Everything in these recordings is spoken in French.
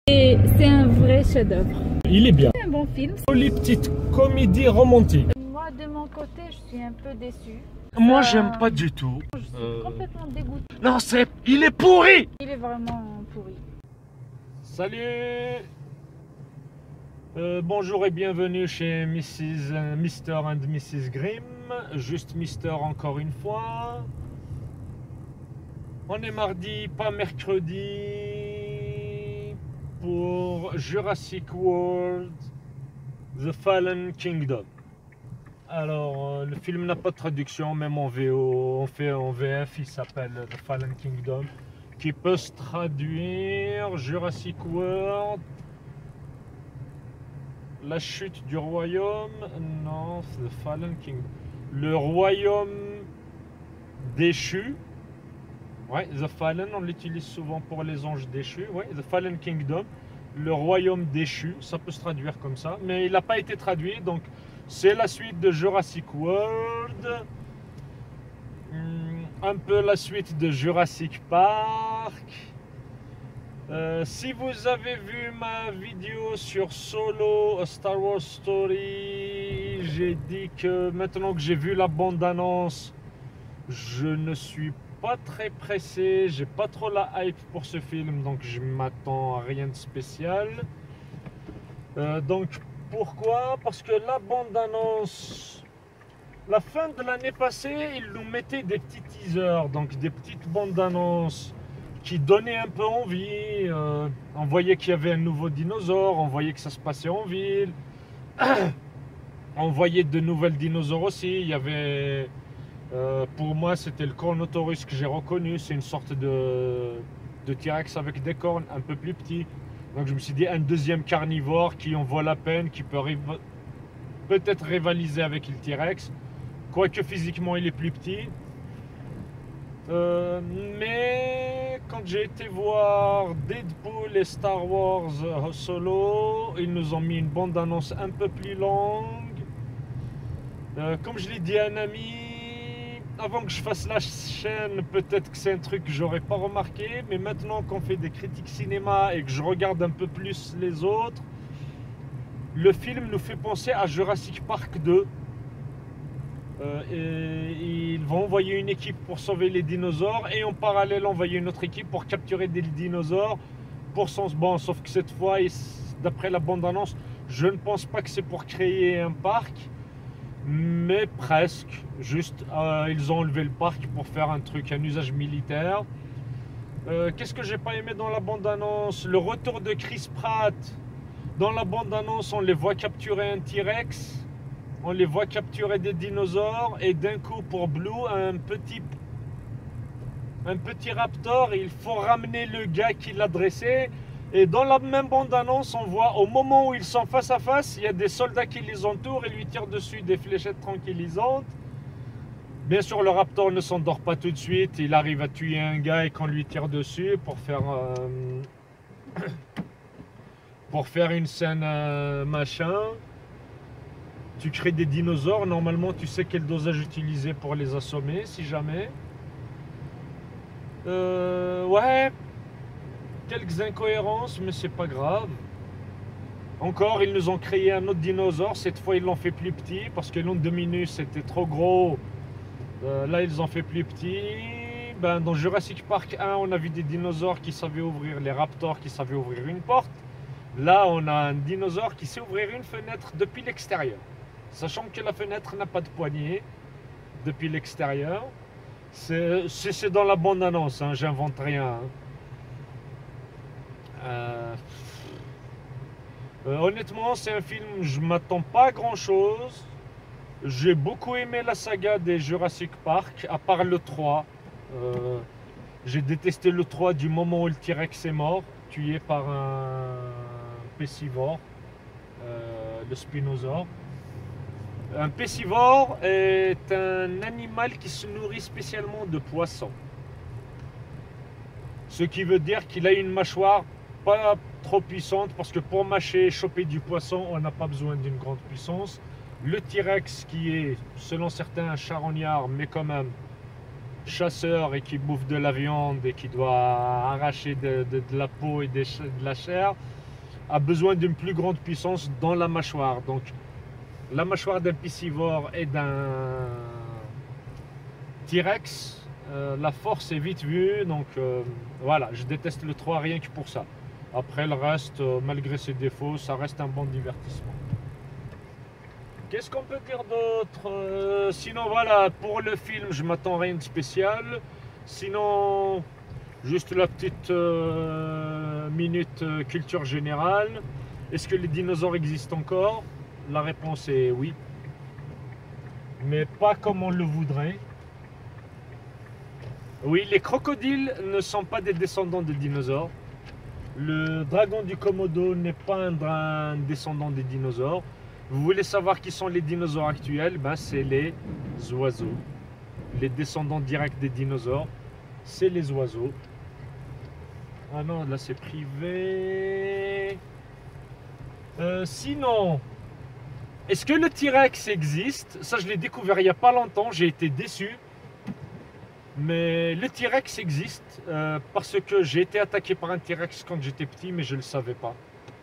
Et c'est un vrai chef-d'œuvre. Il est bien. C'est un bon film. Les petites comédies romantiques. Moi, de mon côté, je suis un peu déçue. Moi, j'aime pas du tout. Je suis complètement dégoûtée. Non, il est pourri. Il est vraiment pourri. Salut. Bonjour et bienvenue chez Mr. and Mrs. Grimm. Juste Mister encore une fois. On est mardi, pas mercredi, pour Jurassic World The Fallen Kingdom. Alors, le film n'a pas de traduction, même en VO, on fait en VF, il s'appelle The Fallen Kingdom, qui peut se traduire Jurassic World, la chute du royaume, non, The Fallen Kingdom, le royaume déchu. Ouais, The Fallen, on l'utilise souvent pour les anges déchus. Ouais, The Fallen Kingdom, le royaume déchu, ça peut se traduire comme ça, mais il n'a pas été traduit, donc c'est la suite de Jurassic World, un peu la suite de Jurassic Park. Si vous avez vu ma vidéo sur Solo, A Star Wars Story, j'ai dit que maintenant que j'ai vu la bande-annonce, je ne suis pas très pressé, j'ai pas trop la hype pour ce film, donc je m'attends à rien de spécial. Donc pourquoi? Parce que la bande-annonce, la fin de l'année passée, ils nous mettaient des petits teasers, donc des petites bandes-annonces qui donnaient un peu envie. On voyait qu'il y avait un nouveau dinosaure, on voyait que ça se passait en ville, on voyait de nouvelles dinosaures aussi. Il y avait, pour moi, c'était le Cornotaurus que j'ai reconnu, c'est une sorte de T-Rex avec des cornes, un peu plus petit. Donc je me suis dit, un deuxième carnivore qui en vaut la peine, qui peut peut-être rivaliser avec le T-Rex, quoique physiquement il est plus petit. Mais quand j'ai été voir Deadpool et Star Wars Solo, ils nous ont mis une bande-annonce un peu plus longue. Comme je l'ai dit à un ami, avant que je fasse la chaîne, peut-être que c'est un truc que j'aurais pas remarqué, mais maintenant qu'on fait des critiques cinéma et que je regarde un peu plus les autres, le film nous fait penser à Jurassic Park 2. Et ils vont envoyer une équipe pour sauver les dinosaures et en parallèle envoyer une autre équipe pour capturer des dinosaures pour bon, sauf que cette fois, d'après la bande-annonce, je ne pense pas que c'est pour créer un parc, mais presque. Juste ils ont enlevé le parc pour faire un truc, un usage militaire. Qu'est-ce que j'ai pas aimé dans la bande-annonce? Le retour de Chris Pratt. Dans la bande-annonce, on les voit capturer un T-Rex, on les voit capturer des dinosaures, et d'un coup, pour Blue, un petit raptor, il faut ramener le gars qui l'a dressé. Et dans la même bande-annonce, on voit au moment où ils sont face à face, il y a des soldats qui les entourent et lui tirent dessus des fléchettes tranquillisantes. Bien sûr, le raptor ne s'endort pas tout de suite, il arrive à tuer un gars et qu'on lui tire dessus pour faire une scène machin. Tu crées des dinosaures, normalement tu sais quel dosage utiliser pour les assommer si jamais. Ouais, quelques incohérences, mais c'est pas grave. Encore, ils nous ont créé un autre dinosaure, cette fois ils l'ont fait plus petit parce que l'Indominus c'était trop gros. Là ils ont fait plus petit. Ben, dans Jurassic Park 1, on a vu des dinosaures qui savaient ouvrir, les raptors qui savaient ouvrir une porte. Là, on a un dinosaure qui sait ouvrir une fenêtre depuis l'extérieur. Sachant que la fenêtre n'a pas de poignée depuis l'extérieur. C'est dans la bande-annonce, hein, j'invente rien. Honnêtement, c'est un film, je m'attends pas à grand-chose. J'ai beaucoup aimé la saga des Jurassic Park, à part le 3. J'ai détesté le 3 du moment où le T-Rex est mort, tué par un Pescivore, le Spinosaure. Un Pescivore est un animal qui se nourrit spécialement de poissons. Ce qui veut dire qu'il a une mâchoire pas trop puissante, parce que pour mâcher et choper du poisson, on n'a pas besoin d'une grande puissance. Le T-Rex, qui est, selon certains, un charognard, mais quand même chasseur et qui bouffe de la viande et qui doit arracher de la peau et de la chair, a besoin d'une plus grande puissance dans la mâchoire. Donc la mâchoire d'un piscivore et d'un T-Rex, la force est vite vue. Donc voilà, je déteste le 3 rien que pour ça. Après le reste, malgré ses défauts, ça reste un bon divertissement. Qu'est-ce qu'on peut dire d'autre? Sinon voilà, pour le film, je m'attends à rien de spécial. Sinon, juste la petite minute culture générale. Est-ce que les dinosaures existent encore? La réponse est oui. Mais pas comme on le voudrait. Oui, les crocodiles ne sont pas des descendants de dinosaures. Le dragon du Komodo n'est pas un descendant des dinosaures. Vous voulez savoir qui sont les dinosaures actuels? Ben, c'est les oiseaux. Les descendants directs des dinosaures, c'est les oiseaux. Ah non, là c'est privé. Sinon, est-ce que le T-Rex existe? Ça, je l'ai découvert il n'y a pas longtemps, j'ai été déçu. Mais le T-Rex existe parce que j'ai été attaqué par un T-Rex quand j'étais petit, mais je ne le savais pas.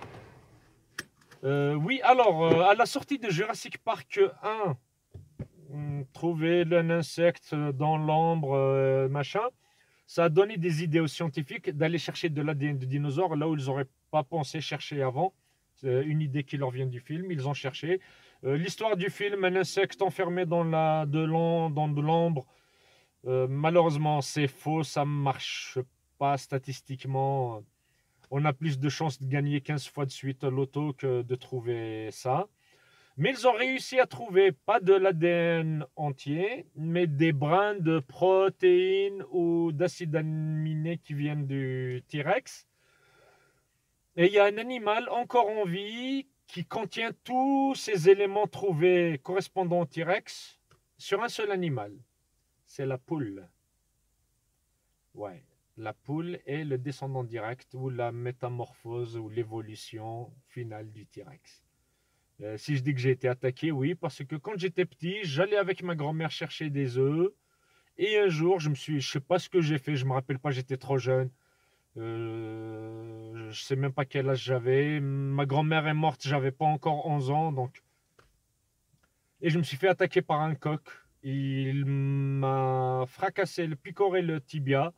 Oui, alors, à la sortie de Jurassic Park 1, trouver un insecte dans l'ombre, machin, ça a donné des idées aux scientifiques d'aller chercher de l'ADN de dinosaures là où ils n'auraient pas pensé chercher avant. C'est une idée qui leur vient du film, ils ont cherché. L'histoire du film, un insecte enfermé dans de l'ombre, malheureusement c'est faux, ça ne marche pas statistiquement. On a plus de chances de gagner 15 fois de suite à l'auto que de trouver ça. Mais ils ont réussi à trouver pas de l'ADN entier, mais des brins de protéines ou d'acides aminés qui viennent du T-Rex. Et il y a un animal encore en vie qui contient tous ces éléments trouvés correspondant au T-Rex sur un seul animal. C'est la poule. Ouais. La poule est le descendant direct ou la métamorphose ou l'évolution finale du T-Rex. Si je dis que j'ai été attaqué, oui, parce que quand j'étais petit, j'allais avec ma grand-mère chercher des œufs. Et un jour, je sais pas ce que j'ai fait, je me rappelle pas, j'étais trop jeune. Je sais même pas quel âge j'avais. Ma grand-mère est morte, j'avais pas encore 11 ans, donc. Et je me suis fait attaquer par un coq. Il m'a fracassé, picoré le tibia.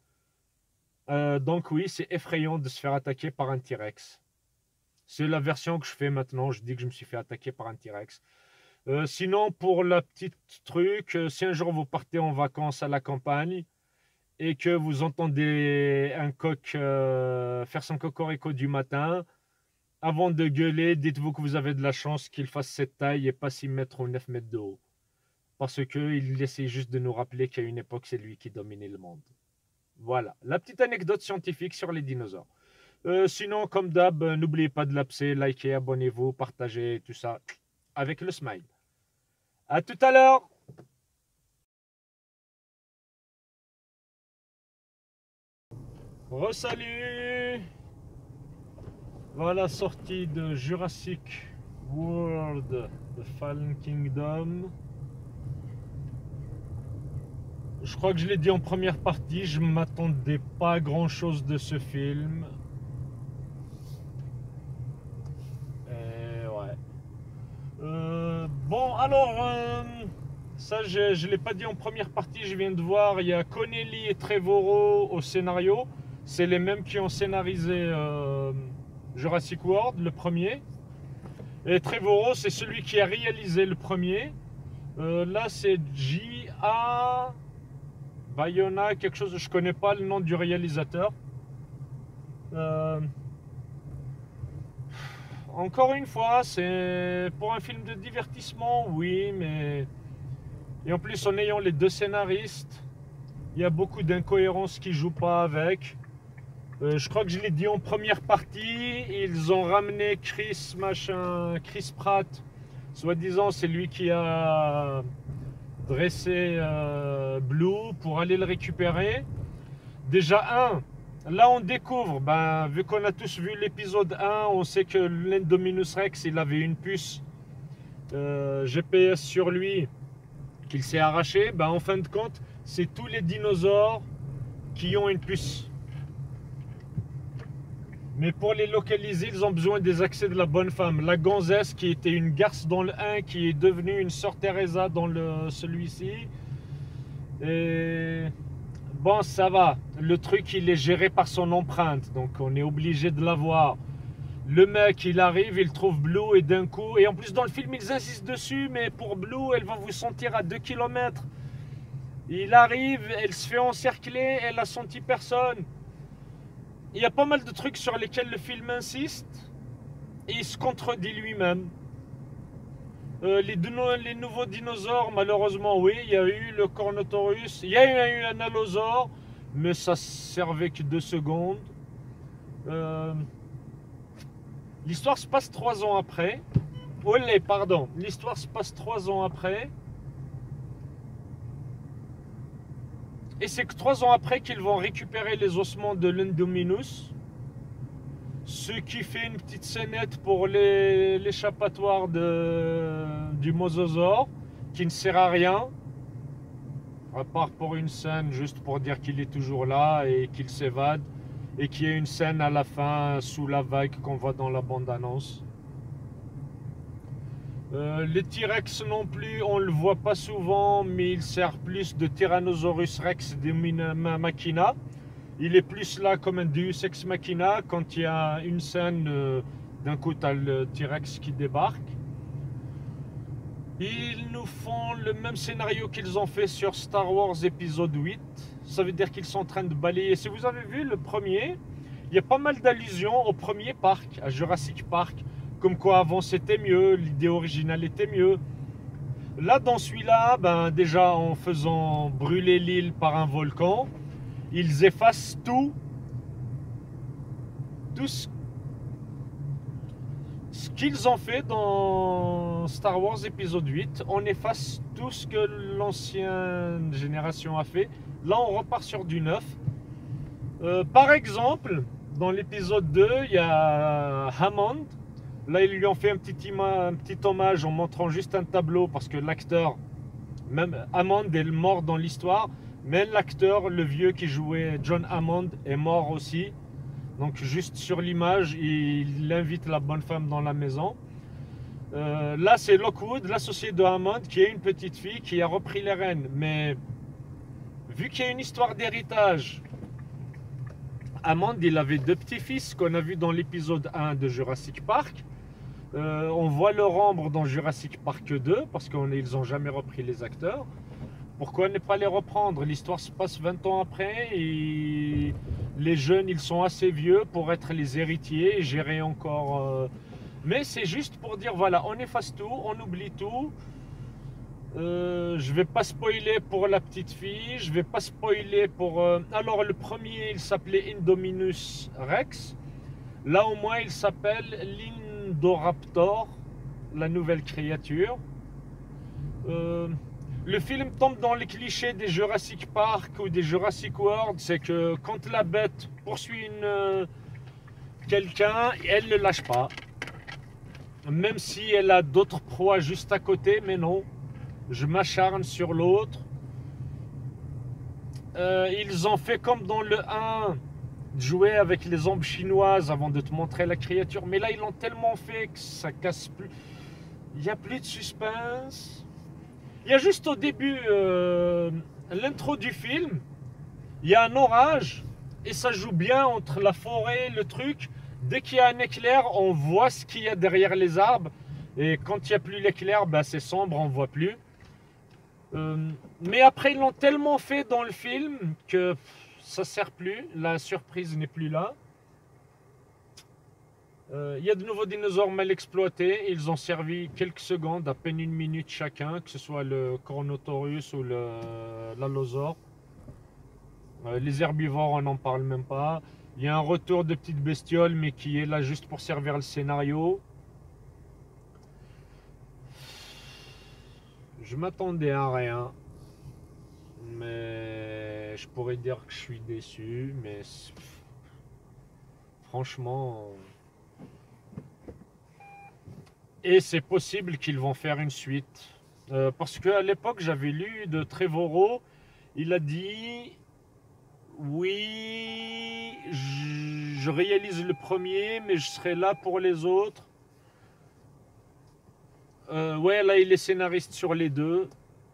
Donc oui, c'est effrayant de se faire attaquer par un T-Rex. C'est la version que je fais maintenant. Je dis que je me suis fait attaquer par un T-Rex. Sinon, pour la petite truc, si un jour vous partez en vacances à la campagne et que vous entendez un coq faire son cocorico du matin, avant de gueuler, dites-vous que vous avez de la chance qu'il fasse cette taille et pas 6 mètres ou 9 mètres de haut. Parce qu'il essaie juste de nous rappeler qu'à une époque, c'est lui qui dominait le monde. Voilà, la petite anecdote scientifique sur les dinosaures. Sinon, comme d'hab, n'oubliez pas de l'abcer, likez, abonnez-vous, partagez, tout ça, avec le smile. À tout à l'heure. Re-salut. Voilà, sortie de Jurassic World, The Fallen Kingdom. Je crois que je l'ai dit en première partie, je ne m'attendais pas à grand chose de ce film. Et ouais. Bon, alors, ça je ne l'ai pas dit en première partie, je viens de voir, il y a Connelly et Trevorrow au scénario. C'est les mêmes qui ont scénarisé Jurassic World, le premier. Et Trevorrow, c'est celui qui a réalisé le premier. Là, c'est J.A. Bayona, quelque chose, je connais pas le nom du réalisateur. Encore une fois, c'est pour un film de divertissement, oui, mais... Et en plus, en ayant les deux scénaristes, il y a beaucoup d'incohérences qui jouent pas avec. Je crois que je l'ai dit en première partie, ils ont ramené Chris Pratt, soi-disant c'est lui qui a dressé Blue pour aller le récupérer. Déjà là on découvre, vu qu'on a tous vu l'épisode 1, on sait que l'Indominus Rex il avait une puce GPS sur lui qu'il s'est arraché. En fin de compte, c'est tous les dinosaures qui ont une puce. Mais pour les localiser, ils ont besoin des accès de la bonne femme. La gonzesse qui était une garce dans le 1, qui est devenue une sœur Teresa dans celui-ci. Et bon, ça va. Le truc, il est géré par son empreinte. Donc, on est obligé de l'avoir. Le mec, il arrive, il trouve Blue et d'un coup... Et en plus, dans le film, ils insistent dessus. Mais pour Blue, elle va vous sentir à 2 km. Il arrive, elle se fait encercler, elle a senti personne. Il y a pas mal de trucs sur lesquels le film insiste et il se contredit lui-même. Les nouveaux dinosaures, malheureusement, oui, il y a eu le Cornotaurus, il y a eu un allosaure, mais ça servait que 2 secondes. L'histoire se passe 3 ans après. Olé, pardon, l'histoire se passe 3 ans après. Et c'est que 3 ans après qu'ils vont récupérer les ossements de l'Indominus. Ce qui fait une petite scénette pour l'échappatoire du mosasaure, qui ne sert à rien. À part pour une scène, juste pour dire qu'il est toujours là et qu'il s'évade. Et qu'il y a une scène à la fin, sous la vague, qu'on voit dans la bande-annonce. Les T-Rex non plus, on le voit pas souvent, mais il sert plus de Tyrannosaurus Rex de Machina. Il est plus là comme un Deus Ex Machina quand il y a une scène, d'un coup tu as le T-Rex qui débarque. Ils nous font le même scénario qu'ils ont fait sur Star Wars épisode 8. Ça veut dire qu'ils sont en train de balayer. Si vous avez vu le premier, il y a pas mal d'allusions au premier parc, à Jurassic Park. Comme quoi avant c'était mieux, l'idée originale était mieux. Là dans celui-là, ben, déjà en faisant brûler l'île par un volcan, ils effacent tout ce qu'ils ont fait dans Star Wars épisode 8. On efface tout ce que l'ancienne génération a fait. Là on repart sur du neuf. Par exemple, dans l'épisode 2, il y a Hammond. Là, ils lui ont fait un petit hommage en montrant juste un tableau parce que l'acteur, même Hammond est mort dans l'histoire, mais l'acteur, le vieux qui jouait John Hammond, est mort aussi. Donc juste sur l'image, il invite la bonne femme dans la maison. Là, c'est Lockwood, l'associé de Hammond, qui est une petite fille qui a repris les rênes. Mais vu qu'il y a une histoire d'héritage, Hammond, il avait 2 petits-fils qu'on a vu dans l'épisode 1 de Jurassic Park. On voit leur ombre dans Jurassic Park 2 parce qu'ils n'ont jamais repris les acteurs. Pourquoi ne pas les reprendre? L'histoire se passe 20 ans après et les jeunes, ils sont assez vieux pour être les héritiers et gérer encore. Mais c'est juste pour dire, voilà, on efface tout, on oublie tout. Je vais pas spoiler pour la petite fille, je vais pas spoiler pour... Alors le premier, il s'appelait Indominus Rex. Là au moins, il s'appelle l'Indoraptor, la nouvelle créature. Le film tombe dans les clichés des Jurassic Park ou des Jurassic World. C'est que quand la bête poursuit quelqu'un, elle ne lâche pas. Même si elle a d'autres proies juste à côté, mais non. Je m'acharne sur l'autre. Ils ont fait comme dans le 1, jouer avec les ombres chinoises avant de te montrer la créature. Mais là, ils l'ont tellement fait que ça casse plus. Il n'y a plus de suspense. Il y a juste au début, l'intro du film, il y a un orage et ça joue bien entre la forêt et le truc. Dès qu'il y a un éclair, on voit ce qu'il y a derrière les arbres. Et quand il n'y a plus l'éclair, ben c'est sombre, on ne voit plus. Mais après, ils l'ont tellement fait dans le film que ça ne sert plus. La surprise n'est plus là. Il y a de nouveaux dinosaures mal exploités. Ils ont servi quelques secondes, à peine 1 minute chacun, que ce soit le Cornotaurus ou l'allosaure. Les herbivores, on n'en parle même pas. Il y a un retour de petites bestioles, mais qui est là juste pour servir le scénario. Je m'attendais à rien, mais je pourrais dire que je suis déçu, mais franchement... Et c'est possible qu'ils vont faire une suite. Parce qu'à l'époque, j'avais lu de Trevorrow, Il a dit oui, je réalise le premier, mais je serai là pour les autres. Ouais, là, il est scénariste sur les deux.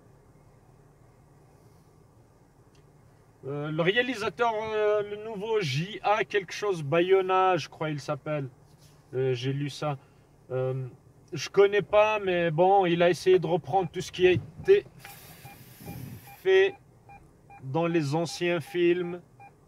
Le réalisateur, le nouveau J.A. quelque chose, Bayona, je crois il s'appelle. J'ai lu ça. Je connais pas, mais bon, il a essayé de reprendre tout ce qui a été fait dans les anciens films.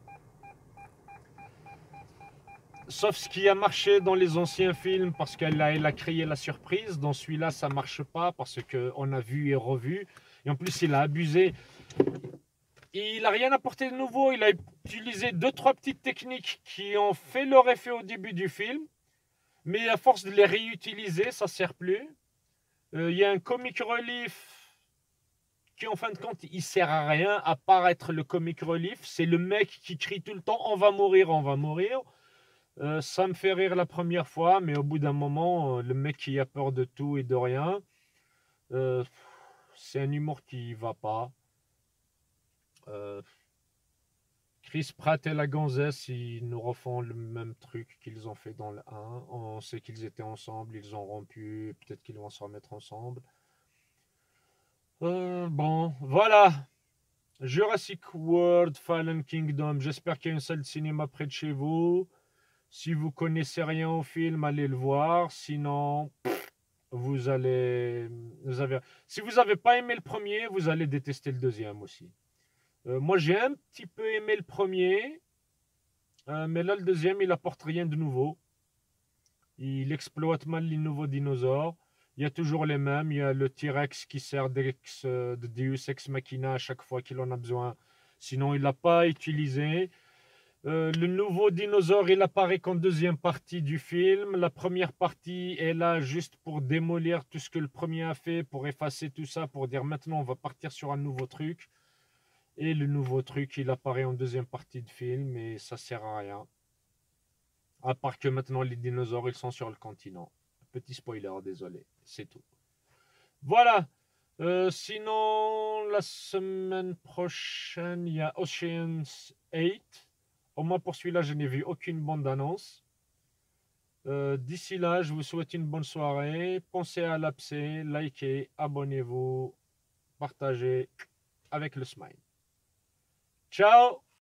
Sauf ce qui a marché dans les anciens films, parce qu'elle a créé la surprise. Dans celui-là, ça marche pas, parce qu'on a vu et revu. Et en plus, il a abusé. Il n'a rien apporté de nouveau. Il a utilisé 2-3 petites techniques qui ont fait leur effet au début du film. Mais à force de les réutiliser, ça ne sert plus. Il y a un comic relief qui, en fin de compte, il sert à rien à part être le comic relief. C'est le mec qui crie tout le temps « on va mourir, on va mourir ». Ça me fait rire la première fois, mais au bout d'un moment, le mec qui a peur de tout et de rien, c'est un humour qui va pas. Chris Pratt et la gonzesse, ils nous refont le même truc qu'ils ont fait dans le 1. On sait qu'ils étaient ensemble, ils ont rompu, peut-être qu'ils vont se remettre ensemble. Bon, voilà. Jurassic World Fallen Kingdom. J'espère qu'il y a une salle de cinéma près de chez vous. Si vous connaissez rien au film, allez le voir. Sinon, si vous n'avez pas aimé le premier, vous allez détester le deuxième aussi. Moi, j'ai un petit peu aimé le premier, mais là, le deuxième, il apporte rien de nouveau. Il exploite mal les nouveaux dinosaures. Il y a toujours les mêmes. Il y a le T-Rex qui sert de Deus Ex Machina à chaque fois qu'il en a besoin. Sinon, il ne l'a pas utilisé. Le nouveau dinosaure, il apparaît qu'en deuxième partie du film. La première partie est là juste pour démolir tout ce que le premier a fait, pour effacer tout ça, pour dire maintenant on va partir sur un nouveau truc. Et le nouveau truc, il apparaît en deuxième partie du film et ça sert à rien. À part que maintenant les dinosaures, ils sont sur le continent. Petit spoiler, désolé, c'est tout. Voilà. Sinon, la semaine prochaine, il y a Ocean's 8. Au moins pour celui-là, je n'ai vu aucune bande-annonce. D'ici là, je vous souhaite une bonne soirée. Pensez à l'abcès, likez, abonnez-vous, partagez avec le smile. Ciao!